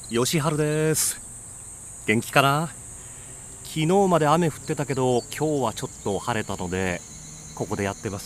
よしはるです。元気かな？昨日まで雨降ってたけど今日はちょっと晴れたのでここでやってます。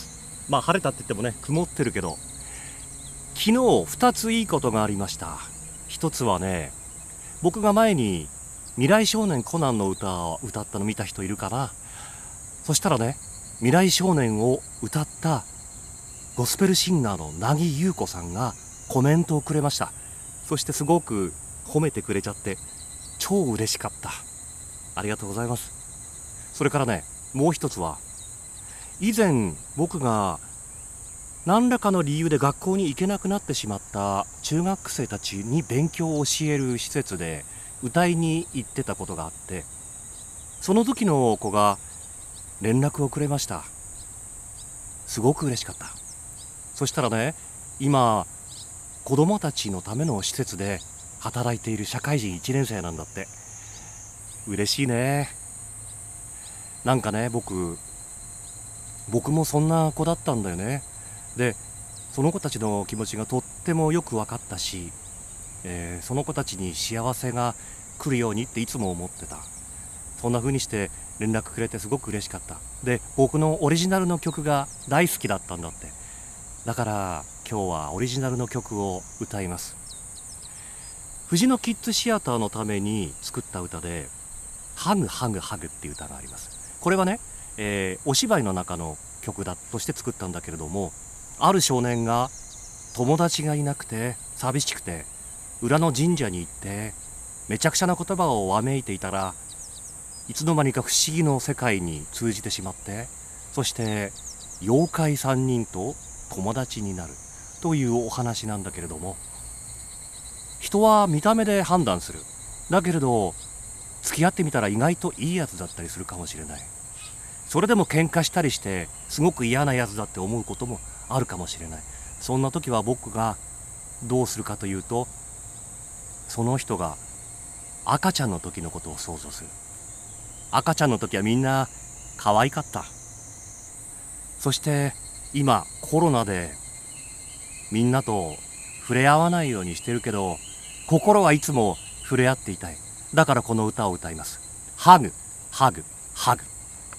まあ晴れたって言ってもね、曇ってるけど、昨日2ついいことがありました。一つはね、僕が前に未来少年コナンの歌を歌ったの見た人いるかな。そしたらね、未来少年を歌ったゴスペルシンガーの凪優子さんがコメントをくれました。そしてすごく褒めてくれちゃって超嬉しかった。ありがとうございます。それからね、もう一つは、以前僕が何らかの理由で学校に行けなくなってしまった中学生たちに勉強を教える施設で歌いに行ってたことがあって、その時の子が連絡をくれました。すごく嬉しかった。そしたらね、今子供たちのための施設で働いている社会人1年生なんだって。嬉しいね。なんかね、僕もそんな子だったんだよね。で、その子たちの気持ちがとってもよく分かったし、その子たちに幸せが来るようにっていつも思ってた。そんな風にして連絡くれてすごく嬉しかった。で、僕のオリジナルの曲が大好きだったんだって。だから今日はオリジナルの曲を歌います。藤野キッズシアターのために作った歌でハグハグハグっていう歌があります。これはね、お芝居の中の曲だとして作ったんだけれども、ある少年が友達がいなくて寂しくて裏の神社に行ってめちゃくちゃな言葉をわめいていたら、いつの間にか不思議の世界に通じてしまって、そして妖怪3人と友達になるというお話なんだけれども、人は見た目で判断する。だけれど付き合ってみたら意外といいやつだったりするかもしれない。それでも喧嘩したりしてすごく嫌なやつだって思うこともあるかもしれない。そんな時は僕がどうするかというと、その人が赤ちゃんの時のことを想像する。赤ちゃんの時はみんな可愛かった。そして今コロナでみんなと触れ合わないようにしてるけど、心はいつも触れ合っていたい。だからこの歌を歌います。ハグハグハグ。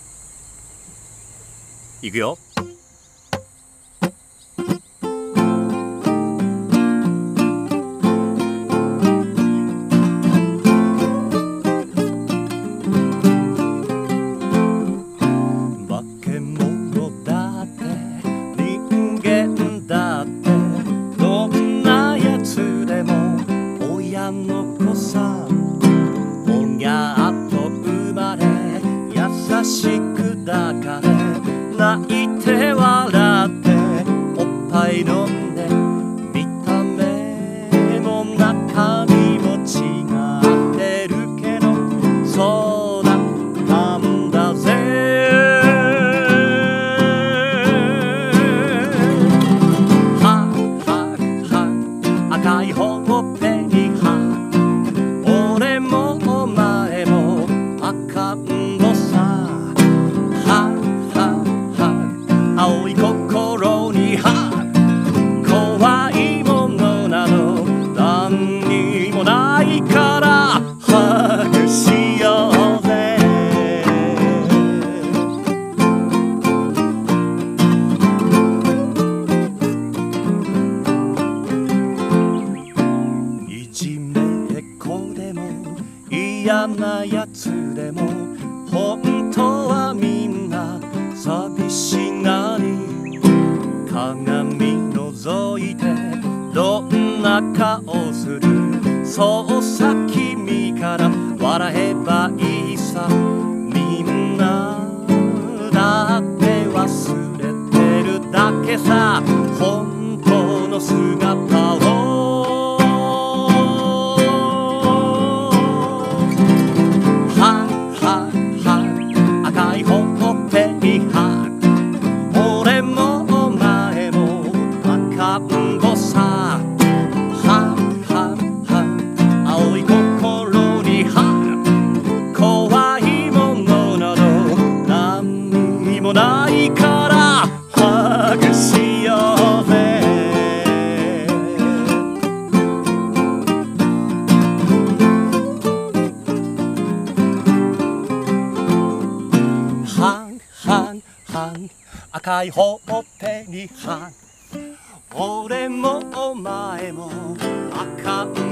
いくよ。化け物だって人間だってどんなやつでも親の子さ。おぎゃーっと生まれ優しく抱かれ、泣いて笑っておっぱい飲んで、見た目も中身も違ってるけどそうだったんだぜ。ハッハッハッ赤いほっぺにハッ、俺もお前も赤ん坊さ。青い心に怖いものなど何にもないからハグしようぜ。いじめっ子でも嫌なやつでも本当はみんな寂しがり、鏡覗いてどんな顔する、そうさ君から笑えばいいさ。みんなだって忘れてるだけさ、本当の姿を。ははは赤いほっぺにハグ、俺もお前も赤ん坊さ。ははは青い心にハグ、怖いものなど何にもないからハグしようぜ。 赤いほっぺに俺もお前も赤ん